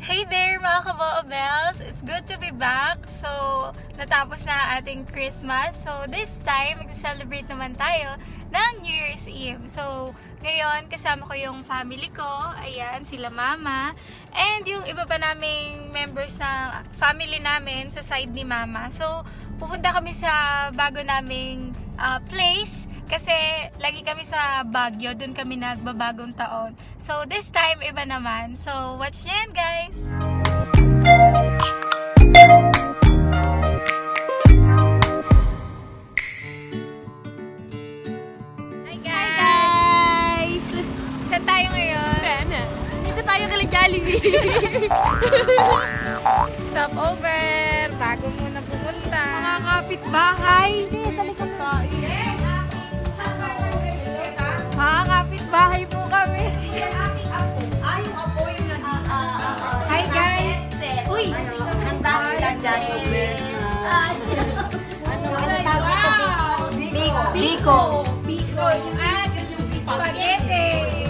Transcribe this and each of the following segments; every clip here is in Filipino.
Hey there mga ka-Bells! It's good to be back. So, natapos na ating Christmas. So, this time, mag-celebrate naman tayo ng New Year's Eve. So, ngayon, kasama ko yung family ko. Ayan, sila mama. And yung iba pa naming members ng family namin sa side ni mama. So, pupunta kami sa bago naming place. Kasi lagi kami sa Baguio, dun kami nagbabagong taon. So this time, iba naman. So watch nyo yan, guys! Hi guys! Saan tayo ngayon? Dito tayo kay Jollibee. Stop over! Bago muna pumunta. Mga kapitbahay! Sa likod ko. Mga kapitbahay po kami. Yung apo yung Hi guys! Uy! handa nila Jollibee. Biko. Biko! At spaghetti!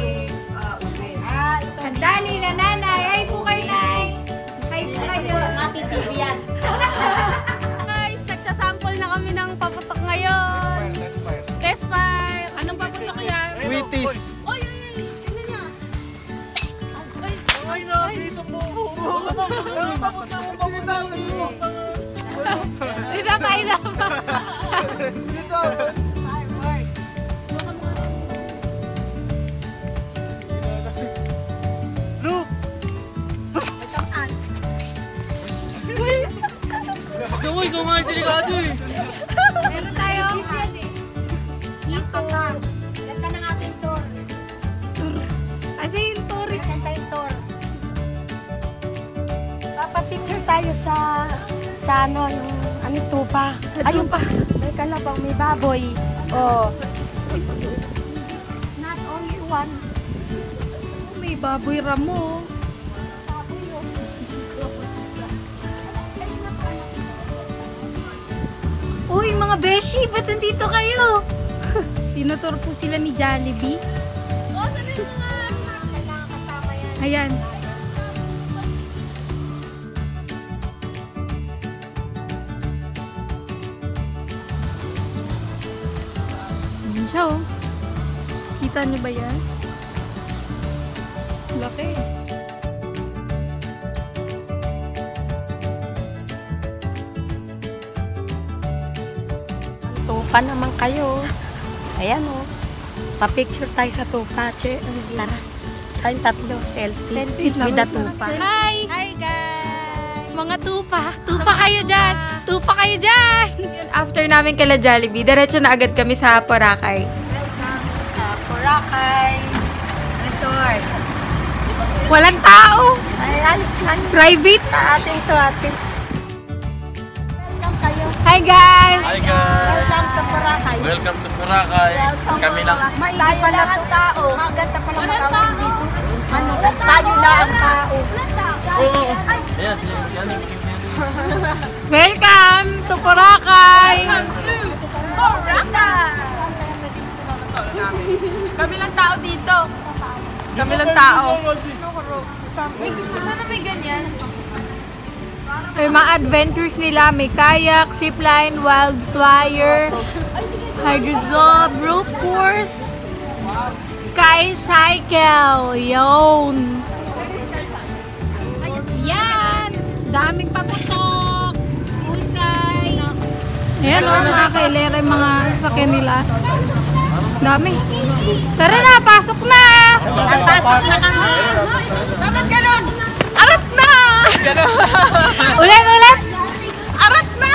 Ang dali na nanay! Hi po kayo, nay! Hi po kayo! Matitibiyan. Guys, nagsasample na kami ng paputok ngayon. Test fire. Anong paputok yan? Wheaties. Oy! Ano yan? Ay na, dito po. Dito kayo naman! Dito. Look! Gawin ko mga delikado eh. Meron tayo. Dito. Ganda ng ating tour. Kasi yung tourist. Ganda yung tour. Papapicture tayo sa ano, ano tupa. Ayun pa. May kalabang, may baboy. Oh. Not only one. May baboy ramo. Uy, mga beshi! Ba't nandito kayo? Tinutur po sila ni Jollibee. Oh, sabi mo nga. Kailangan kasama yan. Ayan. Ayan siya, oh. Kita niyo ba yan? Laki. Tupa naman kayo. Ayan o. Pa-picture tayo sa tupa. Tara. Tayong tatlo. Selfie. With the tupa. Hi! Hi guys! Mga tupa. Tupa kayo dyan. Tupa kayo dyan. After namin kala Jollibee, diretso na agad kami sa Boracay. Welcome sa Boracay Resort. Walang tao. Ay, alis lang. Private. Ating to ating. Welcome kayo. Hi guys! Hi guys! Welcome to Boracay. Welcome to Boracay. Kami lang. Tayo pala ang tao. Maganda pala mag-awin dito. Ano? Tayo lang ang tao. Oo. Ayan, yan. Welcome to Boracay! Boracay! Kami lang tao dito. Kami lang tao. Ano may ganyan? May mga adventures nila. May kayak, zipline, wild flyer, hydrozob, rope course, sky cycle. Yun! Yan! Daming paputok! Usay! Ayan o, mga kailera yung mga sakyan nila. Dami. Tara na, pasok na! Pasok na kami. Dapat ganun. Arat na! Ulit, ulit! Arat na!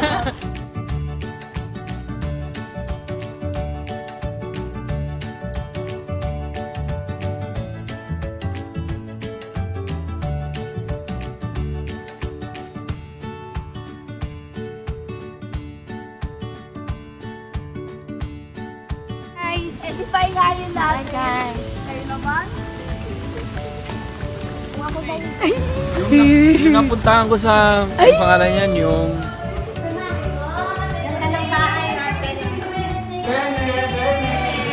Guys, Di pa ingayin natin. Hi guys. Kayo naman? Kung ako ba Yung napuntahan ko sa yung pangalan yan, yung ganda ng bahay natin.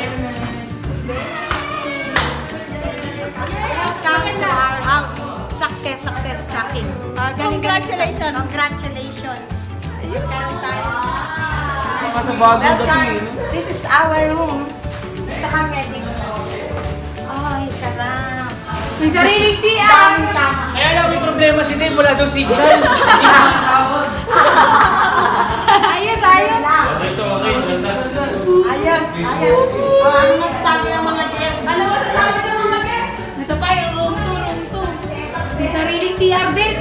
Welcome to our house. success checking. Congratulations. Congratulations. Karoon tayo. Sa bagong dating, Welcome. This is our room. Dito kami. Ay, sarap. May sariling CR. Kaya lang may problema si Dave, wala daw signal. Ayos, ayos. Ito, okay. Ayos, ayos. Ano masasabi ng mga guests? Alam mo sa sabi ng mga guests? Ito pa yung room 2, room 2. May sariling CR din.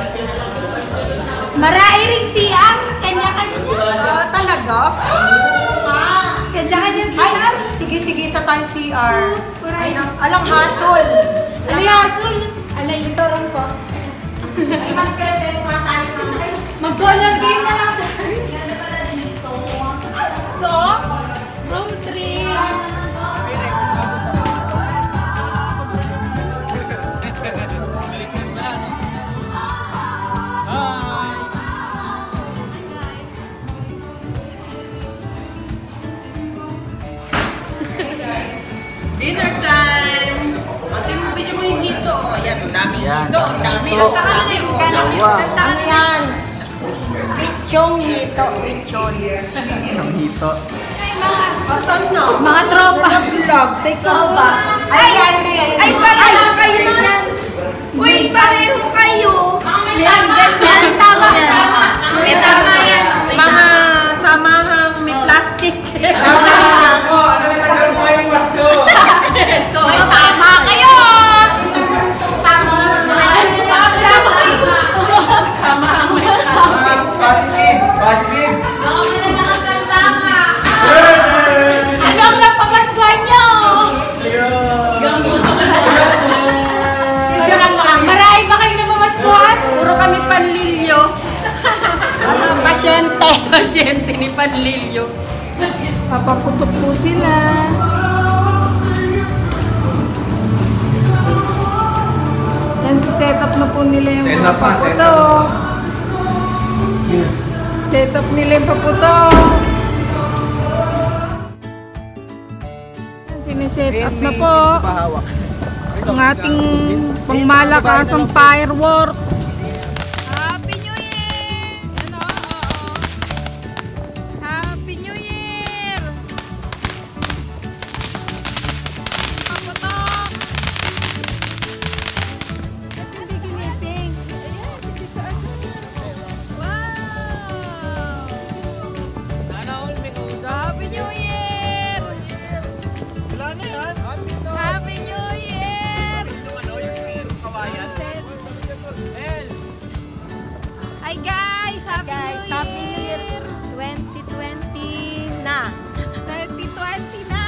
Marami ring CR. Kanya-kanya. Talaga? Kanya-kanya Ay, CR. tigi-tigisa tayo CR. Ay, Alang hasol. Aliasun. Alay, ito room ko. Ay, magkete, matay naman. Mag-color game na lang tayo. Ito, room 3. Dinner time! Pati mo yung hito. Ayan, ang daming hito. Ang dami. Ano yan? Pichong hito. Pichong. Hito. Mga tropa. Vlog. Take over. Ay, pareho kayo yan! Uy, pareho kayo! Tama. May tama yan. Mga samahang may plastic. Tama kayo! Positive! Ano ang napapaskuhan nyo? Marami ba kayo napamaskuhan? Puro kami panlilyo. Pasyente. Pasyente ni Panlilyo. Papaputok po sila. Yan, set up na po nila yung Set mga up pa, set paputo. Set up nila yung paputo. Yan, siniset up na po ang ating pangmalakasang firework. Happy New Year! Ano? Oo. Happy New Year! Paputok! Hindi ginising. Ayan, hindi ka wow! Sana all may kausap. Happy New Year! Wala na yan. Happy New Year! Yung kawayan. Hi guys! Happy New Year 2020 na. 2020 na!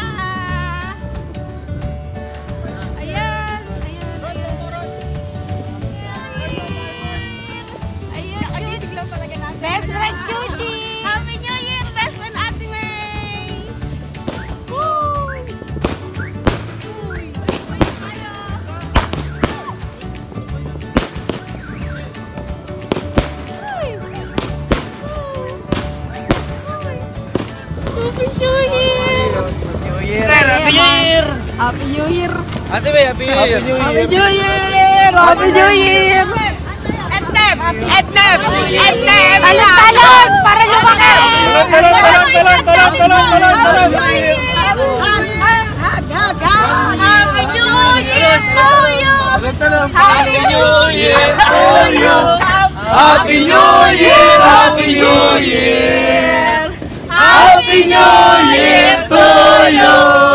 Ayan! Ayan! Ayan! Ayan! Best friend Chuchi! Happy New Year! Best friend Ate May! Woo! Uy! Ayo! Happy New Year! Happy New Year! Happy New Year! Ate May, Happy New Year! Happy New Year! Happy New Year! Etneb! Etneb! Etneb! Talon! Para lumaki! Talon! Happy New Year to you! Happy New Year to you! Happy New Year! Happy New Year! Happy New Year to you!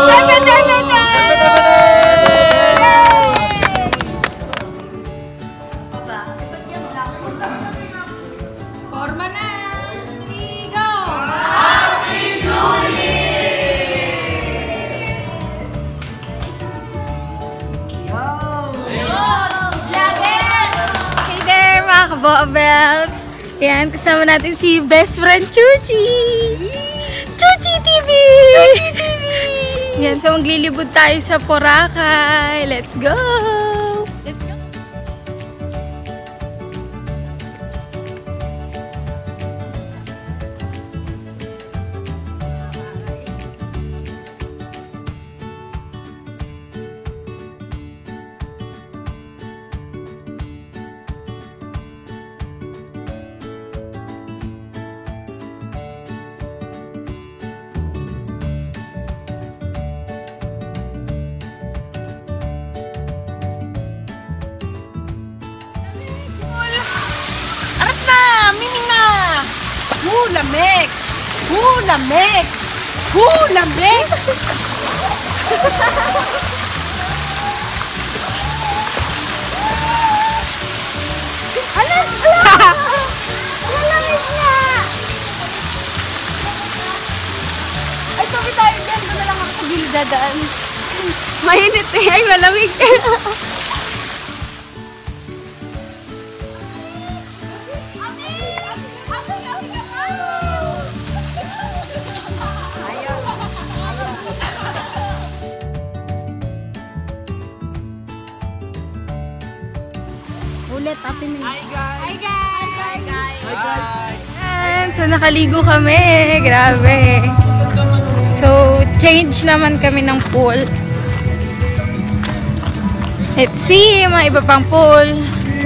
Forma na! Go! Hey there mga kabobels! Yan, kasama natin si best friend Chuchi! Chuchi TV! Chuchi TV! Yan, so maglilibot tayo sa Boracay. Let's go! Let's go! Hulamig! Hulamig! Hulamig! Malamig na! Ay, sabi tayo dyan. Doon na lang ako sa gilid dadaan. Mainit eh. Ay, malamig. Ulit, Ate May. Hi guys! Ayan, so nakaligo kami. Grabe. So, change naman kami ng pool. Let's see, mga iba pang pool.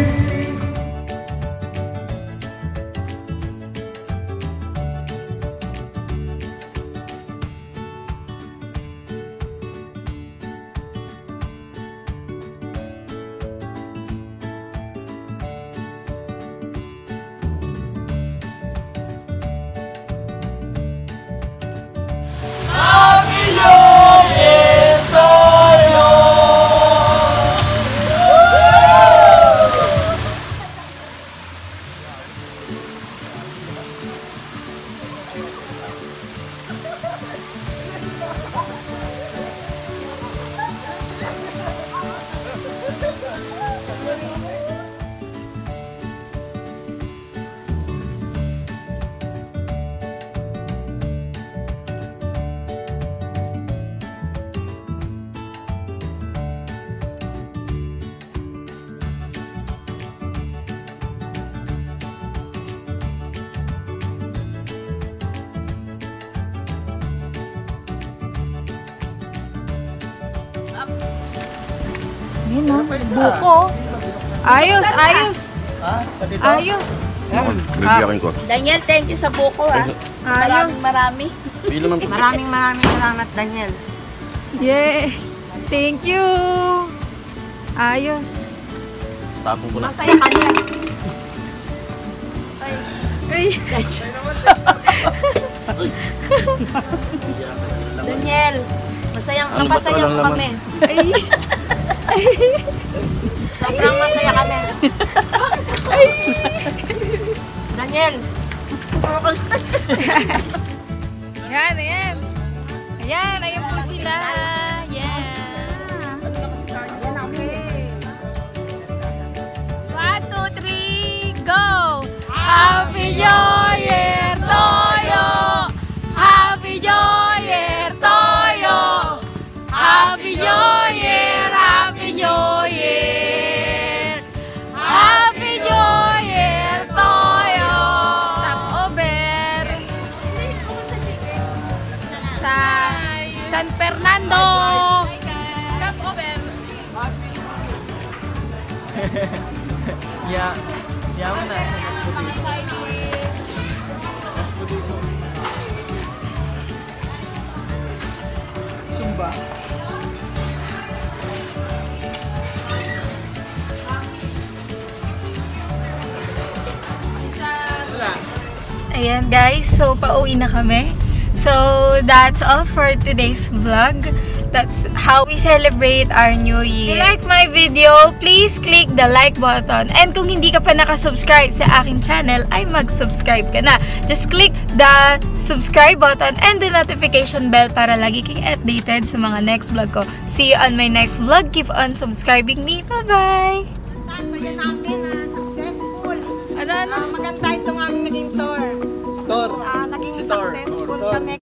Ayun o, buko. Ayos, ayos. Ayos. Bibigyan ko. Daniel, thank you sa buko ha. Ayos. Marami. Maraming Maraming salamat, Daniel. Yeah. Thank you. Ayos. tapong ko na. Masaya kami. Ay. Daniel, masayang napasaya Walang mo laman. kami. Ay. Sobrang masaya kami. Daniel. Ayan, ayan. Ayan, ayan po sila. Ayan. 1, 2, 3, go! Happy New Year, Toyo! Happy New Year, Toyo! Happy New Year, Happy New Year! Happy New Year, Toyo! Stop over! Sa San Fernando! Stop over! Yaman na. Sumba. Ayan guys, so pauwi na kami. So that's all for today's vlog. That's how we celebrate our new year. If you like my video, please click the like button. And kung hindi ka pa nakasubscribe sa aking channel, ay mag-subscribe ka na. Just click the subscribe button and the notification bell para lagi kang updated sa mga next vlog ko. See you on my next vlog. Keep on subscribing me. Bye-bye! Saya namin na successful. Ano? Maganda itong aming naging tour. Tor. Naging Si Tor. successful kami.